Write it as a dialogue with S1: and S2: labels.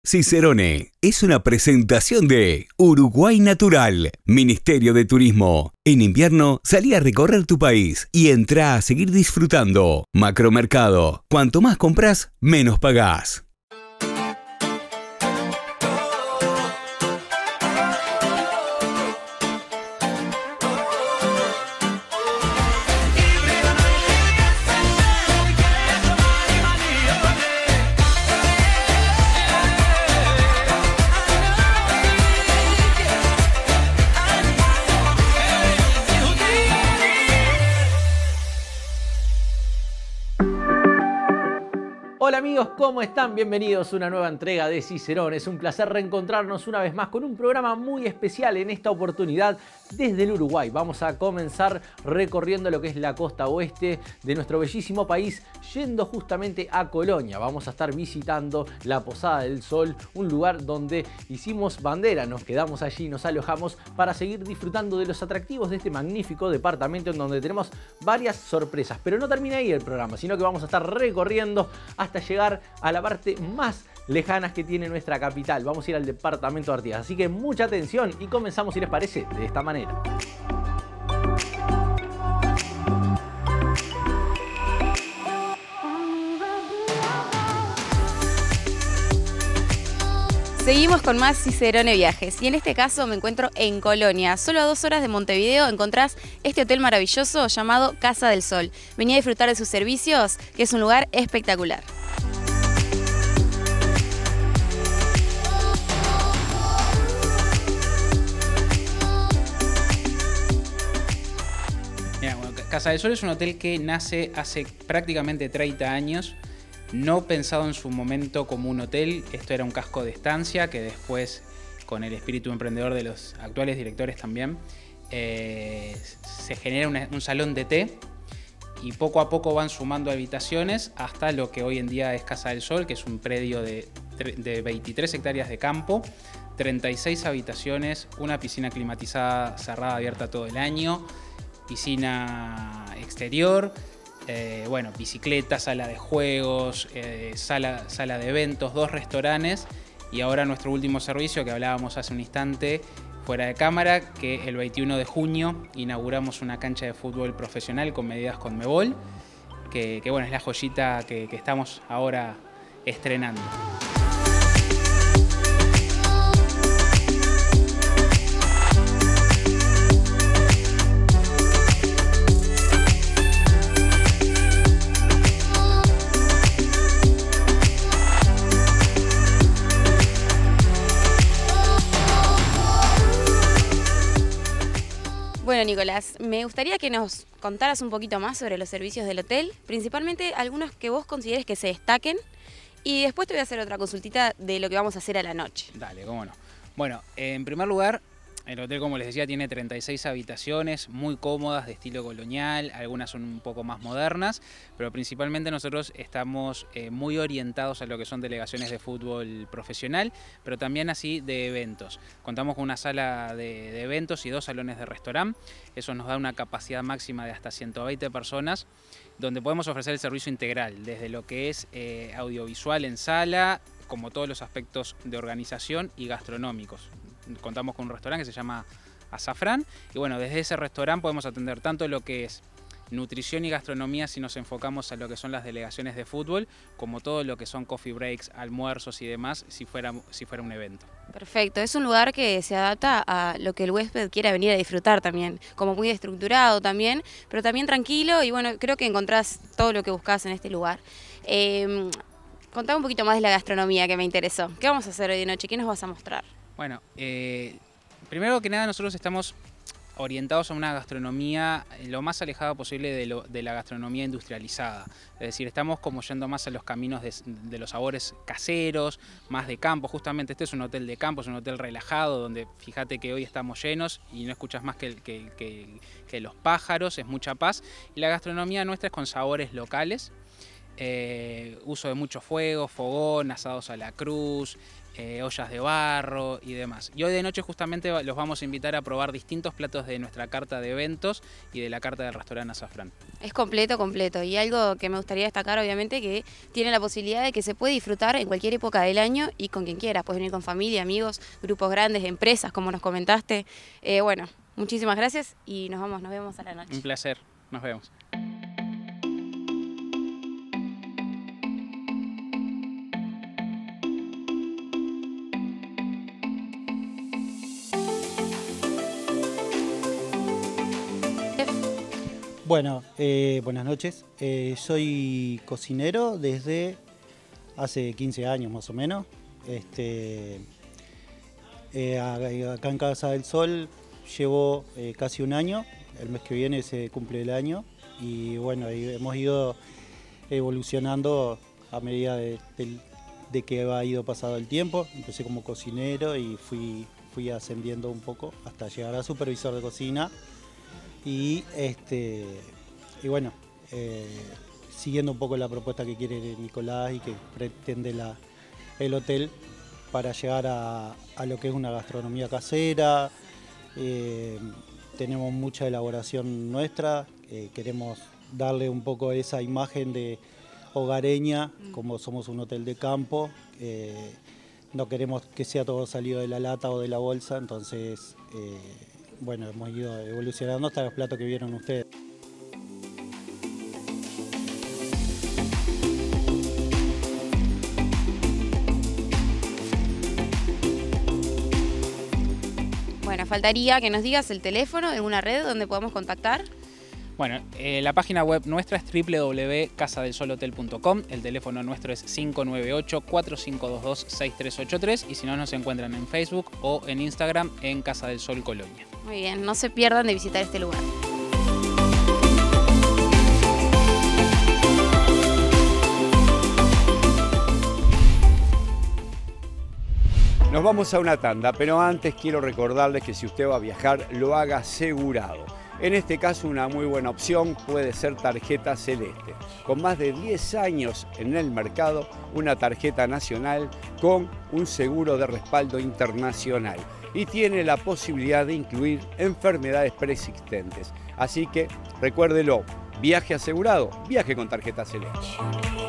S1: Cicerone es una presentación de Uruguay Natural, Ministerio de Turismo. En invierno, salí a recorrer tu país y entrá a seguir disfrutando. Macromercado. Cuanto más compras, menos pagás.
S2: Hola amigos, ¿cómo están? Bienvenidos a una nueva entrega de Cicerone. Es un placer reencontrarnos una vez más con un programa muy especial en esta oportunidad desde el Uruguay. Vamos a comenzar recorriendo lo que es la costa oeste de nuestro bellísimo país, yendo justamente a Colonia. Vamos a estar visitando la Posada del Sol, un lugar donde hicimos bandera, nos quedamos allí, nos alojamos para seguir disfrutando de los atractivos de este magnífico departamento en donde tenemos varias sorpresas. Pero no termina ahí el programa, sino que vamos a estar recorriendo hasta llegar a la parte más lejana que tiene nuestra capital. Vamos a ir al departamento de Artigas, así que mucha atención y comenzamos, si les parece, de esta manera.
S3: Seguimos con más Cicerone Viajes y en este caso me encuentro en Colonia. Solo a 2 horas de Montevideo encontrás este hotel maravilloso llamado Casa del Sol. Vení a disfrutar de sus servicios, que es un lugar espectacular.
S4: Mira, bueno, Casa del Sol es un hotel que nace hace prácticamente 30 años. No pensado en su momento como un hotel, esto era un casco de estancia que después, con el espíritu emprendedor de los actuales directores también, se genera un salón de té y poco a poco van sumando habitaciones hasta lo que hoy en día es Casa del Sol, que es un predio de 23 hectáreas de campo, 36 habitaciones, una piscina climatizada cerrada abierta todo el año, piscina exterior. Bueno, bicicleta, sala de juegos, sala de eventos, 2 restaurantes y ahora nuestro último servicio que hablábamos hace un instante fuera de cámara, que el 21 de junio inauguramos una cancha de fútbol profesional con medidas Conmebol, que bueno, es la joyita que estamos ahora estrenando.
S3: Bueno, Nicolás, me gustaría que nos contaras un poquito más sobre los servicios del hotel, principalmente algunos que vos consideres que se destaquen, y después te voy a hacer otra consultita de lo que vamos a hacer a la noche.
S4: Dale, cómo no. Bueno, en primer lugar, el hotel, como les decía, tiene 36 habitaciones muy cómodas de estilo colonial, algunas son un poco más modernas, pero principalmente nosotros estamos muy orientados a lo que son delegaciones de fútbol profesional, pero también así de eventos. Contamos con una sala de eventos y 2 salones de restaurante, eso nos da una capacidad máxima de hasta 120 personas, donde podemos ofrecer el servicio integral, desde lo que es audiovisual en sala, como todos los aspectos de organización y gastronómicos. Contamos con un restaurante que se llama Azafrán y bueno, desde ese restaurante podemos atender tanto lo que es nutrición y gastronomía si nos enfocamos a lo que son las delegaciones de fútbol, como todo lo que son coffee breaks, almuerzos y demás si fuera un evento.
S3: Perfecto, es un lugar que se adapta a lo que el huésped quiera venir a disfrutar también, como muy estructurado también, pero también tranquilo y bueno, creo que encontrás todo lo que buscás en este lugar. Contame un poquito más de la gastronomía que me interesó. ¿Qué vamos a hacer hoy de noche? ¿Qué nos vas a mostrar?
S4: Bueno, primero que nada nosotros estamos orientados a una gastronomía lo más alejada posible de la gastronomía industrializada. Es decir, estamos como yendo más a los caminos de los sabores caseros, más de campo. Justamente este es un hotel de campo, es un hotel relajado, donde fíjate que hoy estamos llenos y no escuchas más que los pájaros, es mucha paz. Y la gastronomía nuestra es con sabores locales. uso de mucho fuego, fogón, asados a la cruz, ollas de barro y demás. Y hoy de noche justamente los vamos a invitar a probar distintos platos de nuestra carta de eventos y de la carta del restaurante Azafrán.
S3: Es completo, completo. Y algo que me gustaría destacar, obviamente, que tiene la posibilidad de que se puede disfrutar en cualquier época del año y con quien quiera. Puedes venir con familia, amigos, grupos grandes, empresas, como nos comentaste. Bueno, muchísimas gracias y nos vemos a la noche.
S4: Un placer, nos vemos.
S5: Bueno, buenas noches. Soy cocinero desde hace 15 años más o menos. Acá en Casa del Sol llevo casi un año. El mes que viene se cumple el año. Y bueno, hemos ido evolucionando a medida de que ha ido pasado el tiempo. Empecé como cocinero y fui ascendiendo un poco hasta llegar a supervisor de cocina. Y bueno, siguiendo un poco la propuesta que quiere Nicolás y que pretende el hotel para llegar a lo que es una gastronomía casera. Tenemos mucha elaboración nuestra, queremos darle un poco esa imagen de hogareña, como somos un hotel de campo. No queremos que sea todo salido de la lata o de la bolsa, entonces bueno, hemos ido evolucionando hasta los platos que vieron ustedes.
S3: Bueno, faltaría que nos digas el teléfono de alguna red donde podamos contactar.
S4: Bueno, la página web nuestra es www.casadelsolhotel.com. El teléfono nuestro es 598-4522-6383 y si no nos encuentran en Facebook o en Instagram en Casa del Sol Colonia.
S3: Muy bien, no se pierdan de visitar este lugar.
S6: Nos vamos a una tanda, pero antes quiero recordarles que si usted va a viajar, lo haga asegurado. En este caso, una muy buena opción puede ser Tarjeta Celeste. Con más de 10 años en el mercado, una tarjeta nacional con un seguro de respaldo internacional. Y tiene la posibilidad de incluir enfermedades preexistentes. Así que recuérdelo, viaje asegurado, viaje con Tarjeta Celeste.